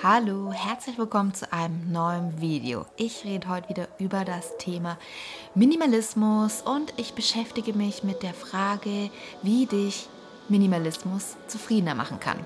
Hallo, herzlich willkommen zu einem neuen Video. Ich rede heute wieder über das Thema Minimalismus und ich beschäftige mich mit der Frage, wie dich Minimalismus zufriedener machen kann.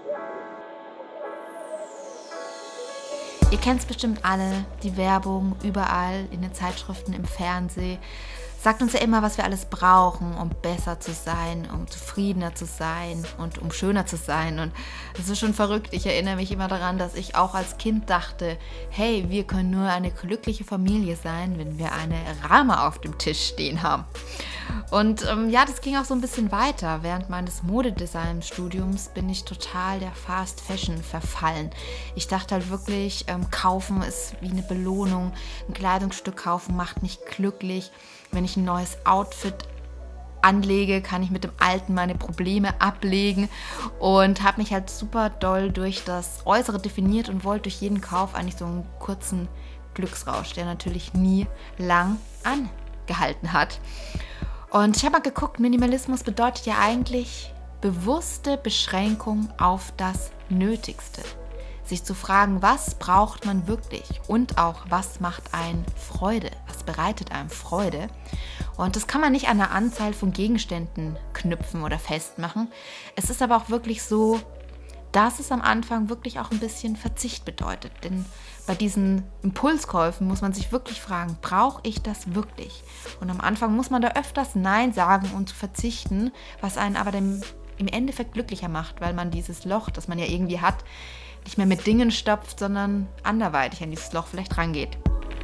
Ihr kennt es bestimmt alle, die Werbung überall in den Zeitschriften, im Fernsehen. Sagt uns ja immer, was wir alles brauchen, um besser zu sein, um zufriedener zu sein und um schöner zu sein. Und das ist schon verrückt. Ich erinnere mich immer daran, dass ich auch als Kind dachte, hey, wir können nur eine glückliche Familie sein, wenn wir eine Rahme auf dem Tisch stehen haben. Und ja, das ging auch so ein bisschen weiter. Während meines Modedesign-Studiums bin ich total der Fast Fashion verfallen. Ich dachte halt wirklich, kaufen ist wie eine Belohnung. Ein Kleidungsstück kaufen macht mich glücklich. Wenn ich ein neues Outfit anlege, kann ich mit dem alten meine Probleme ablegen und habe mich halt super doll durch das Äußere definiert und wollte durch jeden Kauf eigentlich so einen kurzen Glücksrausch, der natürlich nie lang angehalten hat. Und ich habe mal geguckt, Minimalismus bedeutet ja eigentlich bewusste Beschränkung auf das Nötigste. Sich zu fragen, was braucht man wirklich und auch, was macht einen Freude, was bereitet einem Freude. Und das kann man nicht an einer Anzahl von Gegenständen knüpfen oder festmachen. Es ist aber auch wirklich so, dass es am Anfang wirklich auch ein bisschen Verzicht bedeutet. Denn bei diesen Impulskäufen muss man sich wirklich fragen, brauche ich das wirklich? Und am Anfang muss man da öfters Nein sagen und zu verzichten, was einen aber im Endeffekt glücklicher macht, weil man dieses Loch, das man ja irgendwie hat, nicht mehr mit Dingen stopft, sondern anderweitig an dieses Loch vielleicht rangeht.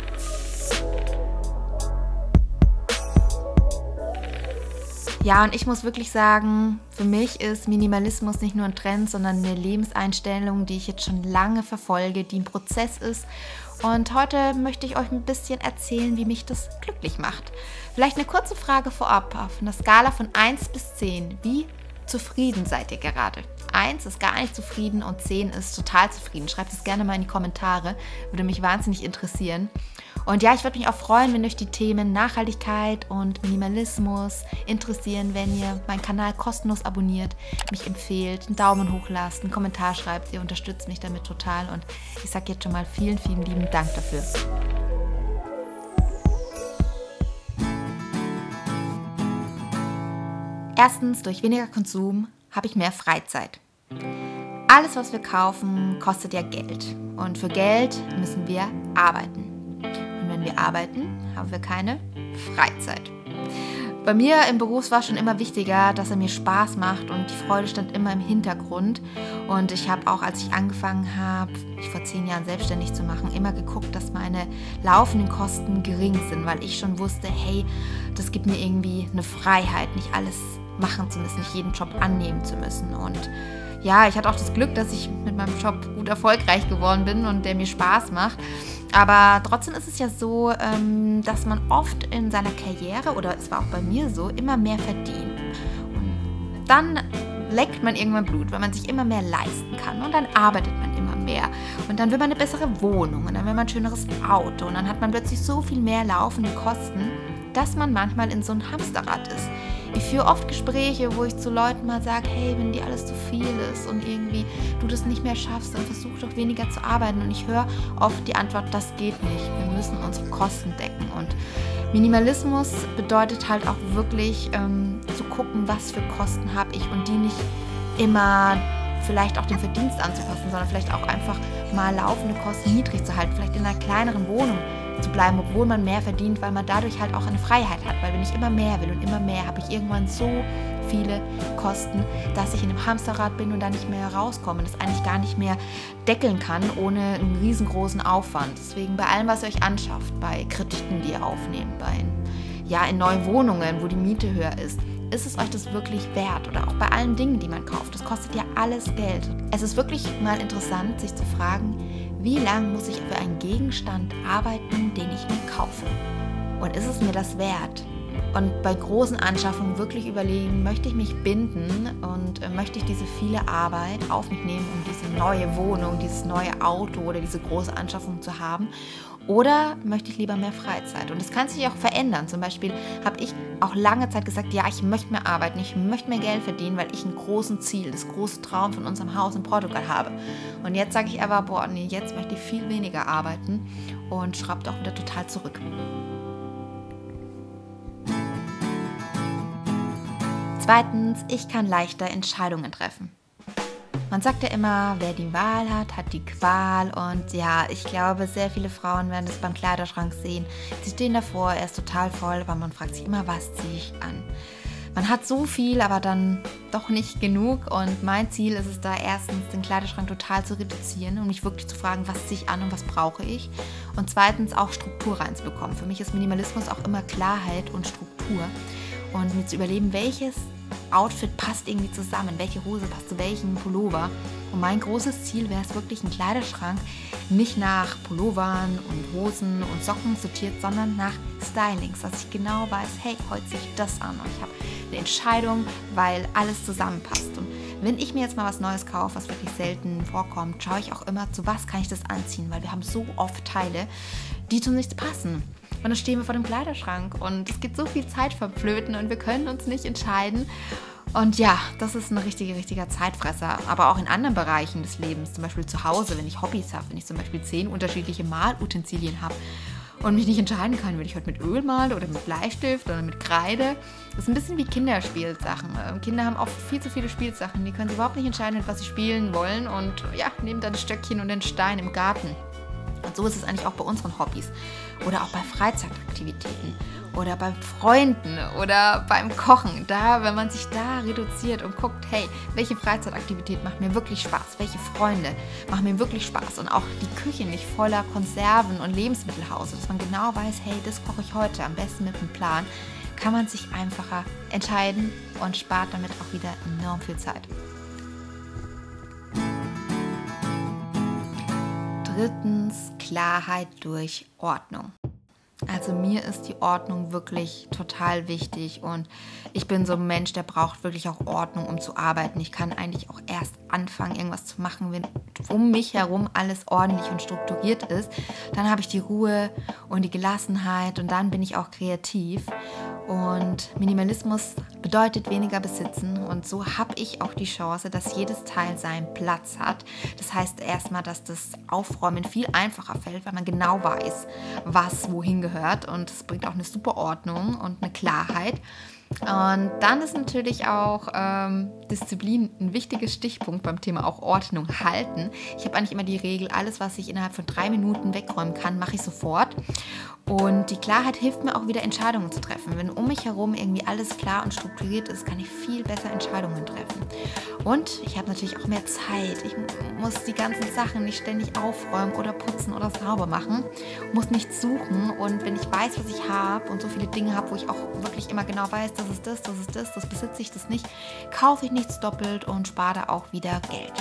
Ja, und ich muss wirklich sagen, für mich ist Minimalismus nicht nur ein Trend, sondern eine Lebenseinstellung, die ich jetzt schon lange verfolge, die ein Prozess ist. Und heute möchte ich euch ein bisschen erzählen, wie mich das glücklich macht. Vielleicht eine kurze Frage vorab, auf einer Skala von 1 bis 10. Wie zufrieden seid ihr gerade? 1 ist gar nicht zufrieden und 10 ist total zufrieden. Schreibt es gerne mal in die Kommentare, würde mich wahnsinnig interessieren. Und ja, ich würde mich auch freuen, wenn euch die Themen Nachhaltigkeit und Minimalismus interessieren, wenn ihr meinen Kanal kostenlos abonniert, mich empfehlt, einen Daumen hoch lasst, einen Kommentar schreibt. Ihr unterstützt mich damit total und ich sage jetzt schon mal vielen, vielen lieben Dank dafür. Erstens, durch weniger Konsum habe ich mehr Freizeit. Alles, was wir kaufen, kostet ja Geld. Und für Geld müssen wir arbeiten. Und wenn wir arbeiten, haben wir keine Freizeit. Bei mir im Beruf war es schon immer wichtiger, dass er mir Spaß macht und die Freude stand immer im Hintergrund. Und ich habe auch, als ich angefangen habe, mich vor 10 Jahren selbstständig zu machen, immer geguckt, dass meine laufenden Kosten gering sind, weil ich schon wusste, hey, das gibt mir irgendwie eine Freiheit, nicht alles machen zu müssen, nicht jeden Job annehmen zu müssen. Und ja, ich hatte auch das Glück, dass ich mit meinem Job gut erfolgreich geworden bin und der mir Spaß macht. Aber trotzdem ist es ja so, dass man oft in seiner Karriere, oder es war auch bei mir so, immer mehr verdient. Und dann leckt man irgendwann Blut, weil man sich immer mehr leisten kann. Und dann arbeitet man immer mehr. Und dann will man eine bessere Wohnung und dann will man ein schöneres Auto. Und dann hat man plötzlich so viel mehr laufende Kosten, dass man manchmal in so einem Hamsterrad ist. Ich führe oft Gespräche, wo ich zu Leuten mal sage, hey, wenn dir alles zu viel ist und irgendwie du das nicht mehr schaffst, dann versuch doch weniger zu arbeiten. Und ich höre oft die Antwort, das geht nicht, wir müssen unsere Kosten decken. Und Minimalismus bedeutet halt auch wirklich zu gucken, was für Kosten habe ich und die nicht immer vielleicht auch den Verdienst anzupassen, sondern vielleicht auch einfach mal laufende Kosten niedrig zu halten, vielleicht in einer kleineren Wohnung zu bleiben, obwohl man mehr verdient, weil man dadurch halt auch eine Freiheit hat. Weil wenn ich immer mehr will und immer mehr, habe ich irgendwann so viele Kosten, dass ich in einem Hamsterrad bin und da nicht mehr rauskomme und das eigentlich gar nicht mehr deckeln kann, ohne einen riesengroßen Aufwand. Deswegen bei allem, was ihr euch anschafft, bei Krediten, die ihr aufnehmt, in neuen Wohnungen, wo die Miete höher ist es euch das wirklich wert? Oder auch bei allen Dingen, die man kauft. Das kostet ja alles Geld. Es ist wirklich mal interessant, sich zu fragen, wie lange muss ich für einen Gegenstand arbeiten, den ich mir kaufe? Und ist es mir das wert? Und bei großen Anschaffungen wirklich überlegen, möchte ich mich binden und möchte ich diese viele Arbeit auf mich nehmen, um diese neue Wohnung, dieses neue Auto oder diese große Anschaffung zu haben? Oder möchte ich lieber mehr Freizeit? Und das kann sich auch verändern. Zum Beispiel habe ich auch lange Zeit gesagt, ja, ich möchte mehr arbeiten, ich möchte mehr Geld verdienen, weil ich ein großes Ziel, das große Traum von unserem Haus in Portugal habe. Und jetzt sage ich aber, boah, nee, jetzt möchte ich viel weniger arbeiten und schraube auch wieder total zurück. Zweitens, ich kann leichter Entscheidungen treffen. Man sagt ja immer, wer die Wahl hat, hat die Qual. Und ja, ich glaube, sehr viele Frauen werden das beim Kleiderschrank sehen. Sie stehen davor, er ist total voll, aber man fragt sich immer, was ziehe ich an? Man hat so viel, aber dann doch nicht genug. Und mein Ziel ist es da erstens, den Kleiderschrank total zu reduzieren und mich wirklich zu fragen, was ziehe ich an und was brauche ich. Und zweitens auch Struktur reinzubekommen. Für mich ist Minimalismus auch immer Klarheit und Struktur. Und mir zu überlegen, welches Outfit passt irgendwie zusammen, welche Hose passt zu welchem Pullover. Und mein großes Ziel wäre es wirklich, einen Kleiderschrank nicht nach Pullovern und Hosen und Socken sortiert, sondern nach Stylings, dass ich genau weiß, hey, heute ziehe ich das an und ich habe eine Entscheidung, weil alles zusammenpasst. Und wenn ich mir jetzt mal was Neues kaufe, was wirklich selten vorkommt, schaue ich auch immer, zu was kann ich das anziehen, weil wir haben so oft Teile, die zu nichts passen. Und dann stehen wir vor dem Kleiderschrank und es geht so viel Zeit verflöten und wir können uns nicht entscheiden. Und ja, das ist ein richtiger Zeitfresser. Aber auch in anderen Bereichen des Lebens, zum Beispiel zu Hause, wenn ich Hobbys habe, wenn ich zum Beispiel 10 unterschiedliche Malutensilien habe und mich nicht entscheiden kann, will ich heute mit Öl malen oder mit Bleistift oder mit Kreide. Das ist ein bisschen wie Kinderspielsachen. Kinder haben auch viel zu viele Spielsachen, die können sich überhaupt nicht entscheiden, mit was sie spielen wollen und ja, nehmen dann ein Stöckchen und den Stein im Garten. Und so ist es eigentlich auch bei unseren Hobbys oder auch bei Freizeitaktivitäten oder bei Freunden oder beim Kochen. Da, wenn man sich da reduziert und guckt, hey, welche Freizeitaktivität macht mir wirklich Spaß? Welche Freunde machen mir wirklich Spaß? Und auch die Küche nicht voller Konserven und Lebensmittelhause, dass man genau weiß, hey, das koche ich heute am besten mit einem Plan, kann man sich einfacher entscheiden und spart damit auch wieder enorm viel Zeit. Drittens, Klarheit durch Ordnung. Also mir ist die Ordnung wirklich total wichtig und ich bin so ein Mensch, der braucht wirklich auch Ordnung, um zu arbeiten. Ich kann eigentlich auch erst anfangen, irgendwas zu machen, wenn um mich herum alles ordentlich und strukturiert ist. Dann habe ich die Ruhe und die Gelassenheit und dann bin ich auch kreativ. Und Minimalismus bedeutet weniger besitzen und so habe ich auch die Chance, dass jedes Teil seinen Platz hat. Das heißt erstmal, dass das Aufräumen viel einfacher fällt, weil man genau weiß, was wohin gehört und es bringt auch eine super Ordnung und eine Klarheit. Und dann ist natürlich auch Disziplin ein wichtiges Stichpunkt beim Thema auch Ordnung halten. Ich habe eigentlich immer die Regel, alles, was ich innerhalb von 3 Minuten wegräumen kann, mache ich sofort. Und die Klarheit hilft mir auch wieder, Entscheidungen zu treffen. Wenn um mich herum irgendwie alles klar und strukturiert ist, kann ich viel besser Entscheidungen treffen. Und ich habe natürlich auch mehr Zeit. Ich muss die ganzen Sachen nicht ständig aufräumen oder putzen oder sauber machen. Muss nichts suchen. Und wenn ich weiß, was ich habe und so viele Dinge habe, wo ich auch wirklich immer genau weiß, das ist das besitze ich, das nicht, kaufe ich nichts doppelt und spare da auch wieder Geld.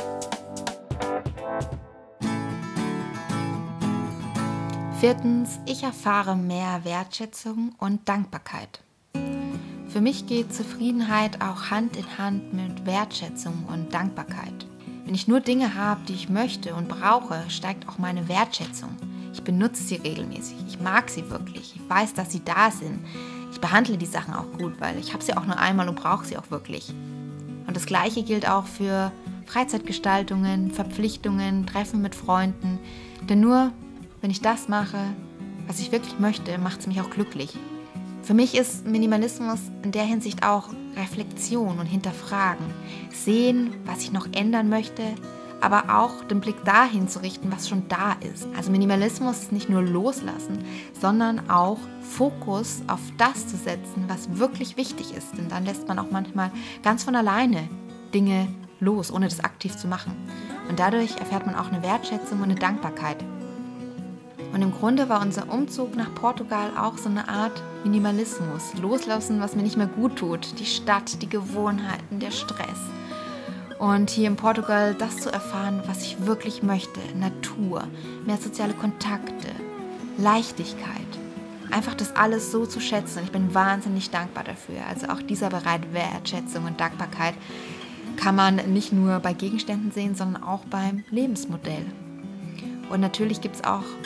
Viertens, ich erfahre mehr Wertschätzung und Dankbarkeit. Für mich geht Zufriedenheit auch Hand in Hand mit Wertschätzung und Dankbarkeit. Wenn ich nur Dinge habe, die ich möchte und brauche, steigt auch meine Wertschätzung. Ich benutze sie regelmäßig, ich mag sie wirklich, ich weiß, dass sie da sind. Ich behandle die Sachen auch gut, weil ich habe sie auch nur einmal und brauche sie auch wirklich. Und das Gleiche gilt auch für Freizeitgestaltungen, Verpflichtungen, Treffen mit Freunden. Denn nur wenn ich das mache, was ich wirklich möchte, macht es mich auch glücklich. Für mich ist Minimalismus in der Hinsicht auch Reflexion und Hinterfragen. Sehen, was ich noch ändern möchte, aber auch den Blick dahin zu richten, was schon da ist. Also Minimalismus ist nicht nur loslassen, sondern auch Fokus auf das zu setzen, was wirklich wichtig ist. Denn dann lässt man auch manchmal ganz von alleine Dinge los, ohne das aktiv zu machen. Und dadurch erfährt man auch eine Wertschätzung und eine Dankbarkeit. Und im Grunde war unser Umzug nach Portugal auch so eine Art Minimalismus. Loslassen, was mir nicht mehr gut tut. Die Stadt, die Gewohnheiten, der Stress. Und hier in Portugal das zu erfahren, was ich wirklich möchte. Natur, mehr soziale Kontakte, Leichtigkeit. Einfach das alles so zu schätzen. Und ich bin wahnsinnig dankbar dafür. Also auch dieser Bereich Wertschätzung und Dankbarkeit kann man nicht nur bei Gegenständen sehen, sondern auch beim Lebensmodell. Und natürlich gibt es auch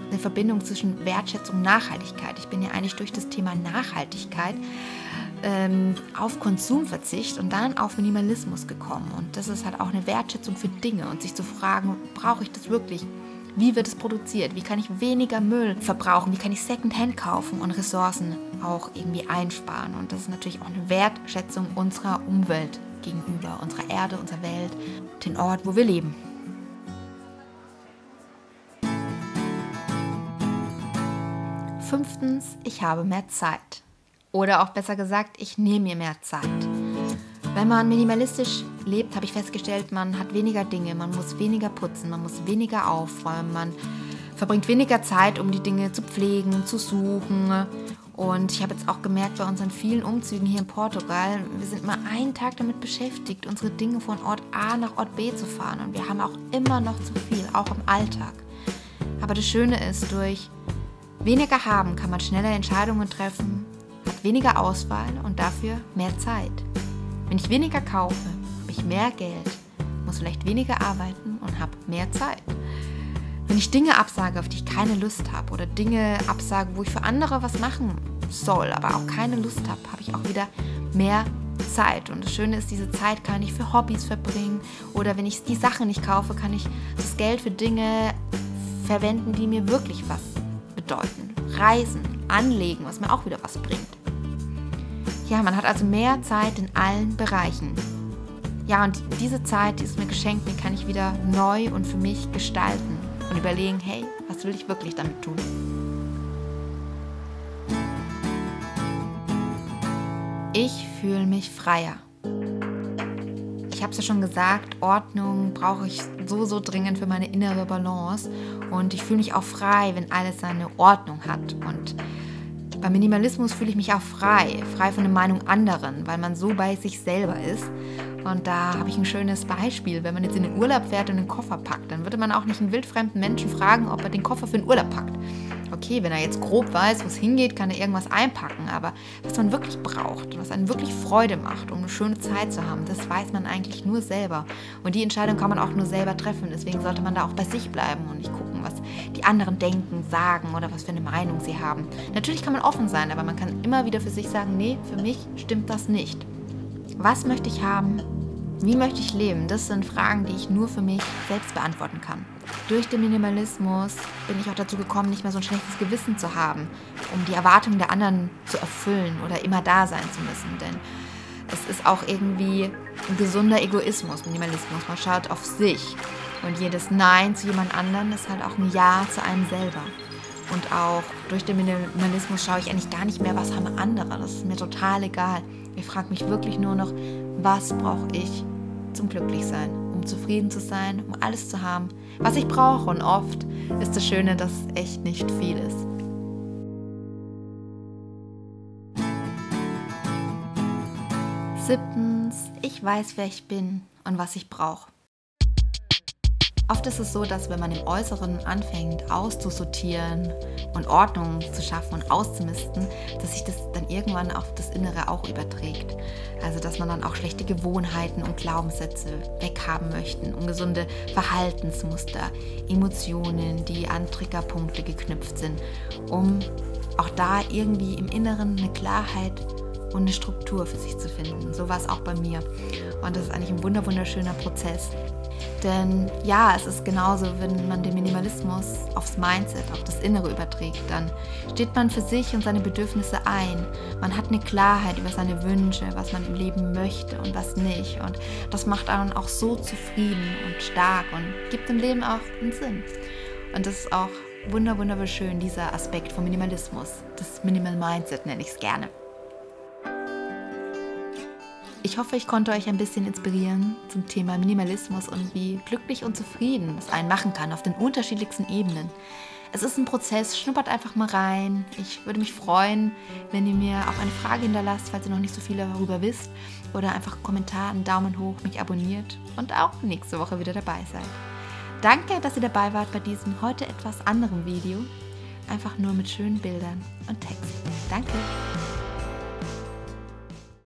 eine Verbindung zwischen Wertschätzung und Nachhaltigkeit. Ich bin ja eigentlich durch das Thema Nachhaltigkeit auf Konsumverzicht und dann auf Minimalismus gekommen. Und das ist halt auch eine Wertschätzung für Dinge und sich zu fragen, brauche ich das wirklich? Wie wird es produziert? Wie kann ich weniger Müll verbrauchen? Wie kann ich Secondhand kaufen und Ressourcen auch irgendwie einsparen? Und das ist natürlich auch eine Wertschätzung unserer Umwelt gegenüber, unserer Erde, unserer Welt, den Ort, wo wir leben. Fünftens, ich habe mehr Zeit. Oder auch besser gesagt, ich nehme mir mehr Zeit. Wenn man minimalistisch lebt, habe ich festgestellt, man hat weniger Dinge, man muss weniger putzen, man muss weniger aufräumen, man verbringt weniger Zeit, um die Dinge zu pflegen, zu suchen. Und ich habe jetzt auch gemerkt, bei unseren vielen Umzügen hier in Portugal, wir sind mal einen Tag damit beschäftigt, unsere Dinge von Ort A nach Ort B zu fahren. Und wir haben auch immer noch zu viel, auch im Alltag. Aber das Schöne ist, durch weniger haben kann man schneller Entscheidungen treffen, hat weniger Auswahl und dafür mehr Zeit. Wenn ich weniger kaufe, habe ich mehr Geld, muss vielleicht weniger arbeiten und habe mehr Zeit. Wenn ich Dinge absage, auf die ich keine Lust habe oder Dinge absage, wo ich für andere was machen soll, aber auch keine Lust habe, habe ich auch wieder mehr Zeit. Und das Schöne ist, diese Zeit kann ich für Hobbys verbringen oder wenn ich die Sachen nicht kaufe, kann ich das Geld für Dinge verwenden, die mir wirklich was bedeuten. Reisen, anlegen, was mir auch wieder was bringt. Ja, man hat also mehr Zeit in allen Bereichen. Ja, und diese Zeit, die ist mir geschenkt, die kann ich wieder neu und für mich gestalten und überlegen, hey, was will ich wirklich damit tun? Ich fühle mich freier. Ich habe es ja schon gesagt, Ordnung brauche ich so dringend für meine innere Balance und ich fühle mich auch frei, wenn alles seine Ordnung hat. Und beim Minimalismus fühle ich mich auch frei von der Meinung anderen, weil man so bei sich selber ist. Und da habe ich ein schönes Beispiel. Wenn man jetzt in den Urlaub fährt und den Koffer packt, dann würde man auch nicht einen wildfremden Menschen fragen, ob er den Koffer für den Urlaub packt. Okay, wenn er jetzt grob weiß, wo es hingeht, kann er irgendwas einpacken. Aber was man wirklich braucht und was einen wirklich Freude macht, um eine schöne Zeit zu haben, das weiß man eigentlich nur selber. Und die Entscheidung kann man auch nur selber treffen. Deswegen sollte man da auch bei sich bleiben und nicht gucken, was die anderen denken, sagen oder was für eine Meinung sie haben. Natürlich kann man offen sein, aber man kann immer wieder für sich sagen, nee, für mich stimmt das nicht. Was möchte ich haben? Wie möchte ich leben? Das sind Fragen, die ich nur für mich selbst beantworten kann. Durch den Minimalismus bin ich auch dazu gekommen, nicht mehr so ein schlechtes Gewissen zu haben, um die Erwartungen der anderen zu erfüllen oder immer da sein zu müssen. Denn es ist auch irgendwie ein gesunder Egoismus, Minimalismus. Man schaut auf sich. Und jedes Nein zu jemand anderen ist halt auch ein Ja zu einem selber. Und auch durch den Minimalismus schaue ich eigentlich gar nicht mehr, was haben andere. Das ist mir total egal. Ich frage mich wirklich nur noch, was brauche ich zum Glücklichsein, um zufrieden zu sein, um alles zu haben, was ich brauche. Und oft ist das Schöne, dass es echt nicht viel ist. Siebtens, ich weiß, wer ich bin und was ich brauche. Oft ist es so, dass wenn man im Äußeren anfängt auszusortieren und Ordnung zu schaffen und auszumisten, dass sich das dann irgendwann auf das Innere auch überträgt. Also dass man dann auch schlechte Gewohnheiten und Glaubenssätze weghaben möchte, ungesunde Verhaltensmuster, Emotionen, die an Triggerpunkte geknüpft sind, um auch da irgendwie im Inneren eine Klarheit und eine Struktur für sich zu finden. So war es auch bei mir. Und das ist eigentlich ein wunderschöner Prozess. Denn ja, es ist genauso, wenn man den Minimalismus aufs Mindset, auf das Innere überträgt, dann steht man für sich und seine Bedürfnisse ein. Man hat eine Klarheit über seine Wünsche, was man im Leben möchte und was nicht. Und das macht einen auch so zufrieden und stark und gibt dem Leben auch einen Sinn. Und das ist auch wunderschön, dieser Aspekt vom Minimalismus. Das Minimal Mindset nenne ich es gerne. Ich hoffe, ich konnte euch ein bisschen inspirieren zum Thema Minimalismus und wie glücklich und zufrieden es einen machen kann auf den unterschiedlichsten Ebenen. Es ist ein Prozess, schnuppert einfach mal rein. Ich würde mich freuen, wenn ihr mir auch eine Frage hinterlasst, falls ihr noch nicht so viel darüber wisst. Oder einfach einen Kommentar, einen Daumen hoch, mich abonniert und auch nächste Woche wieder dabei seid. Danke, dass ihr dabei wart bei diesem heute etwas anderen Video. Einfach nur mit schönen Bildern und Text. Danke!